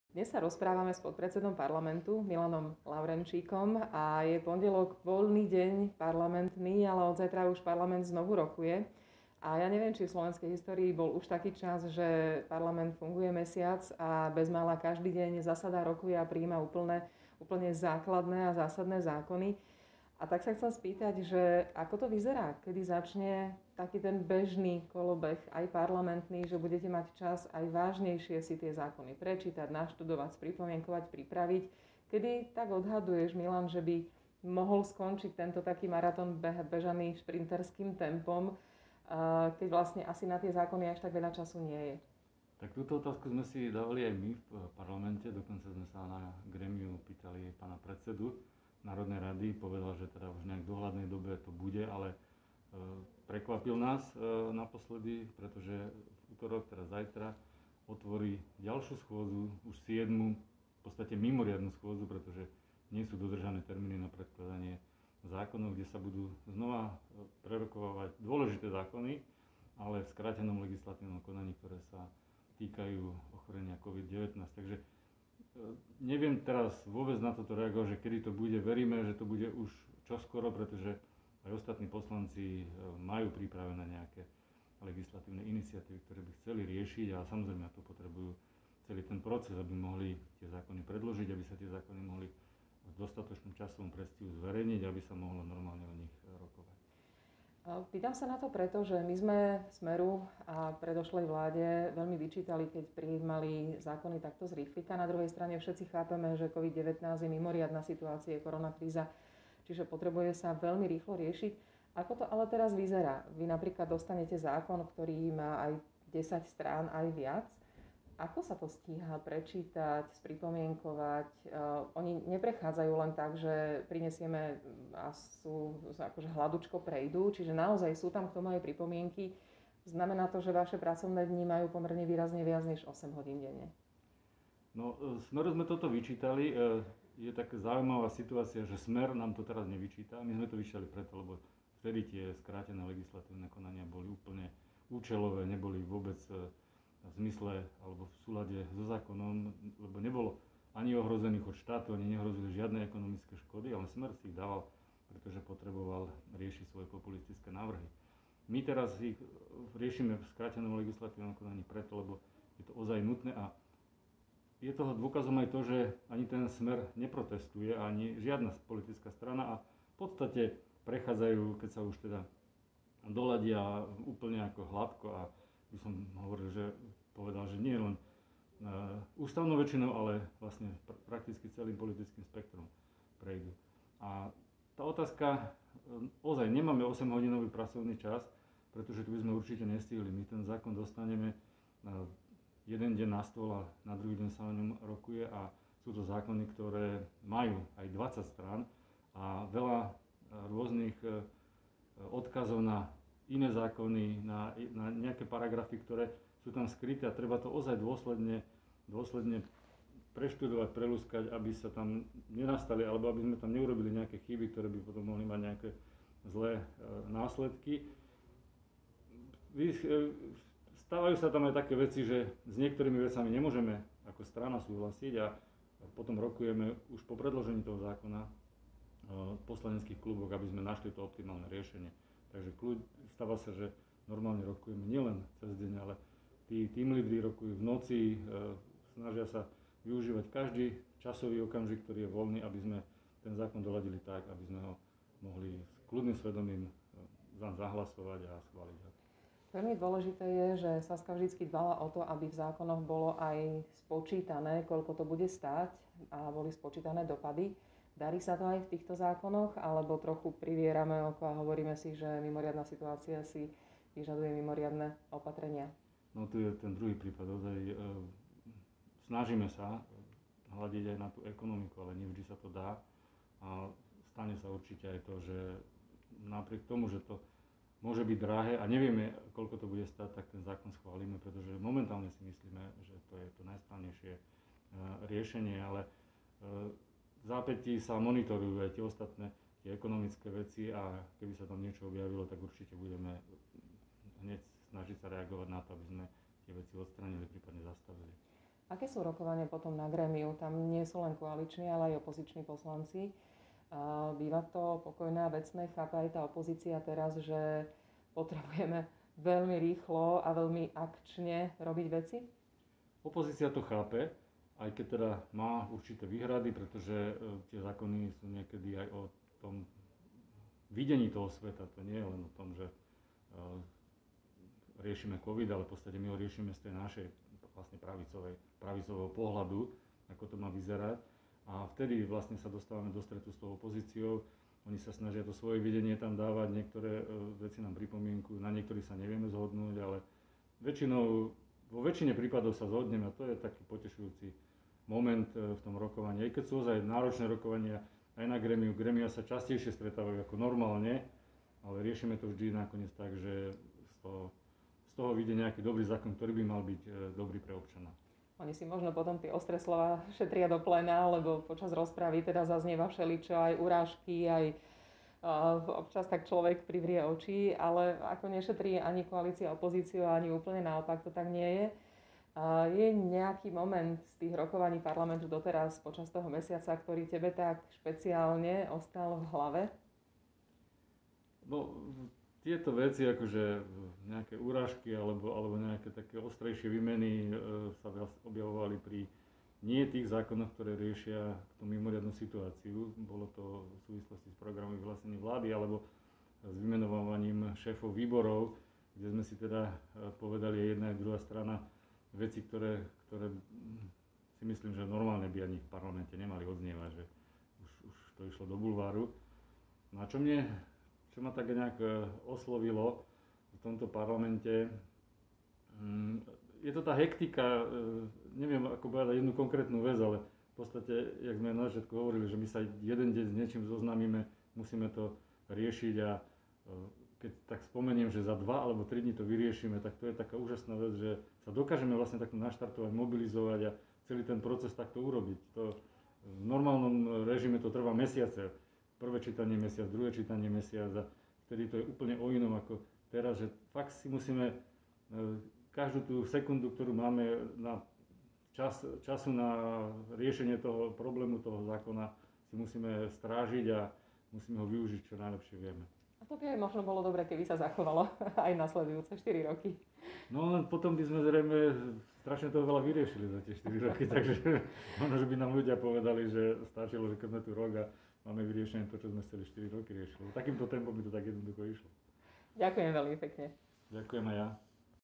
Dnes sa rozprávame s podpredsedom parlamentu Milanom Laurenčíkom a je pondelok, voľný deň parlamentný, ale od zajtra už parlament znovu rokuje. A ja neviem, či v slovenskej histórii bol už taký čas, že parlament funguje mesiac a bezmála každý deň zasadá, rokuje a prijíma úplne základné a zásadné zákony. A tak sa chcem spýtať, že ako to vyzerá, kedy začne taký ten bežný kolobeh, aj parlamentný, že budete mať čas aj vážnejšie si tie zákony prečítať, naštudovať, spripomienkovať, pripraviť. Kedy tak odhaduješ, Milan, že by mohol skončiť tento taký maratón bežaný šprinterským tempom, keď vlastne asi na tie zákony až tak veľa času nie je? Tak túto otázku sme si dávali aj my v parlamente, dokonca sme sa na grémiu pýtali pána predsedu Národnej rady, povedal, že teda už nejak v dohľadnej dobe to bude, ale prekvapil nás naposledy, pretože v útorok, teda zajtra, otvorí ďalšiu schôdzu, už 7., v podstate mimoriadnu schôdzu, pretože nie sú dodržané termíny na predkladanie zákonov, kde sa budú znova prerokovávať dôležité zákony, ale v skrátenom legislatívnom konaní, ktoré sa týkajú ochorenia COVID-19. Takže neviem teraz vôbec na toto reagovať, že kedy to bude. Veríme, že to bude už čoskoro, pretože aj ostatní poslanci majú pripravené nejaké legislatívne iniciatívy, ktoré by chceli riešiť, a samozrejme na to potrebujú celý ten proces, aby mohli tie zákony predložiť, aby sa tie zákony mohli v dostatočnom časovom predstihu zverejniť, aby sa mohlo normálne o nich rokovať. Pýtam sa na to preto, že my sme Smeru a predošlej vláde veľmi vyčítali, keď prijímali zákony takto z rýchlika. Na druhej strane všetci chápeme, že COVID-19 je mimoriadna situácia, je koronakríza, čiže potrebuje sa veľmi rýchlo riešiť. Ako to ale teraz vyzerá? Vy napríklad dostanete zákon, ktorý má aj 10 strán, aj viac. Ako sa to stíha prečítať, spripomienkovať? Oni neprechádzajú len tak, že prinesieme a sú akože hladučko prejdú, čiže naozaj sú tam k tomu aj pripomienky. Znamená to, že vaše pracovné dni majú pomerne výrazne viac než 8 hodín denne. No, Smeru sme toto vyčítali. Je taká zaujímavá situácia, že Smer nám to teraz nevyčíta. My sme to vyčítali preto, lebo vtedy tie skrátené legislatívne konania boli úplne účelové, neboli vôbec v zmysle alebo v súlade so zákonom, lebo nebolo ani ohrozených od štátu, ani nehrozili žiadne ekonomické škody, ale Smer si ich dával, pretože potreboval riešiť svoje populistické návrhy. My teraz ich riešime v skrátenom legislatívnom konaní preto, lebo je to ozaj nutné, a je toho dôkazom aj to, že ani ten Smer neprotestuje, ani žiadna politická strana, a v podstate prechádzajú, keď sa už teda doladia úplne ako hladko, a by som povedal, že nie len ústavnou väčšinou, ale vlastne prakticky celým politickým spektrom prejdú. A tá otázka, ozaj nemáme 8-hodinový pracovný čas, pretože tu by sme určite nestihli. My ten zákon dostaneme jeden deň na stôl a na druhý deň sa o ňom rokuje, a sú to zákony, ktoré majú aj 20 strán a veľa rôznych odkazov na iné zákony, na nejaké paragrafy, ktoré sú tam skryté, a treba to ozaj dôsledne preštudovať, prelúskať, aby sa tam nenastali, alebo aby sme tam neurobili nejaké chyby, ktoré by potom mohli mať nejaké zlé následky. Stávajú sa tam aj také veci, že s niektorými vecami nemôžeme ako strana súhlasiť, a potom rokujeme už po predložení toho zákona v poslaneckých kluboch, aby sme našli to optimálne riešenie. Takže stáva sa, že normálne rokujeme nielen cez deň, ale tí team lídri rokujú v noci, snažia sa využívať každý časový okamžik, ktorý je voľný, aby sme ten zákon doladili tak, aby sme ho mohli s kľudným svedomím zahlasovať a schváliť ho. Veľmi dôležité je, že Saska vždy dbala o to, aby v zákonoch bolo aj spočítané, koľko to bude stáť, a boli spočítané dopady. Darí sa to aj v týchto zákonoch, alebo trochu privierame oko a hovoríme si, že mimoriadna situácia si vyžaduje mimoriadne opatrenia? No, tu je ten druhý prípad. Snažíme sa hľadiť aj na tú ekonomiku, ale nevždy sa to dá. A stane sa určite aj to, že napriek tomu, že to môže byť drahé a nevieme, koľko to bude stáť, tak ten zákon schválime, pretože momentálne si myslíme, že to je to najsprávnejšie riešenie, ale v zápätí sa monitorujú aj tie ostatné, tie ekonomické veci, a keby sa tam niečo objavilo, tak určite budeme hneď snažiť sa reagovať na to, aby sme tie veci odstránili, prípadne zastavili. Aké sú rokovania potom na grémiu? Tam nie sú len koaliční, ale aj opoziční poslanci. Býva to pokojné a vecné? Chápe aj tá opozícia teraz, že potrebujeme veľmi rýchlo a veľmi akčne robiť veci? Opozícia to chápe, aj keď teda má určité výhrady, pretože tie zákony sú niekedy aj o tom videní toho sveta. To nie je len o tom, že riešime COVID, ale v podstate my ho riešime z tej našej vlastne pravicového pohľadu, ako to má vyzerať. A vtedy vlastne sa dostávame do stretu s tou opozíciou. Oni sa snažia to svoje videnie tam dávať, niektoré veci nám pripomienkujú, na niektorých sa nevieme zhodnúť, ale vo väčšine prípadov sa zhodneme a to je taký potešujúci moment v tom rokovaní. Aj keď sú ozaj náročné rokovania aj na grémiu, grémia sa častejšie stretávajú ako normálne, ale riešime to vždy nakoniec tak, že z toho vyjde nejaký dobrý zákon, ktorý by mal byť dobrý pre občana. Oni si možno potom tie ostré slova šetria do plena, lebo počas rozpravy teda zaznieva všeličo, aj urážky, aj občas tak človek privrie oči, ale ako nešetrí ani koalícia, opozíciu, ani úplne naopak to tak nie je. Je nejaký moment z tých rokovaní parlamentu doteraz počas toho mesiaca, ktorý tebe tak špeciálne ostal v hlave? No, tieto veci, akože nejaké urážky alebo nejaké také ostrejšie výmeny sa objavovali pri nie tých zákonoch, ktoré riešia tú mimoriadnu situáciu. Bolo to v súvislosti s programom vyhlásení vlády alebo s vymenovaním šéfov výborov, kde sme si teda povedali aj jedna aj druhá strana veci, ktoré si myslím, že normálne by ani v parlamente nemali odznievať, že už to išlo do bulváru. No a čo ma tak nejak oslovilo v tomto parlamente, je to tá hektika, neviem ako povedať jednu konkrétnu vec, ale v podstate, jak sme na začiatku hovorili, že my sa jeden deň s niečím zoznámime, musíme to riešiť a keď tak spomeniem, že za 2 alebo 3 dní to vyriešime, tak to je taká úžasná vec, že sa dokážeme vlastne takto naštartovať, mobilizovať a celý ten proces takto urobiť. V normálnom režime to trvá mesiace. Prvé čítanie mesiac, druhé čítanie mesiac a vtedy to je úplne o inom ako teraz, že fakt si musíme každú tú sekundu, ktorú máme na času na riešenie toho problému, toho zákona, si musíme strážiť a musíme ho využiť čo najlepšie vieme. A to by aj možno bolo dobre, keby sa zachovalo aj nasledujúce 4 roky. No len potom by sme zrejme strašne toho veľa vyriešili za tie 4 roky, takže možno, že by nám ľudia povedali, že stačilo, že keď sme tu rok a máme vyriešené to, čo sme chceli 4 roky riešiť. Takýmto tempom by to tak jednoducho išlo. Ďakujem veľmi pekne. Ďakujem aj ja.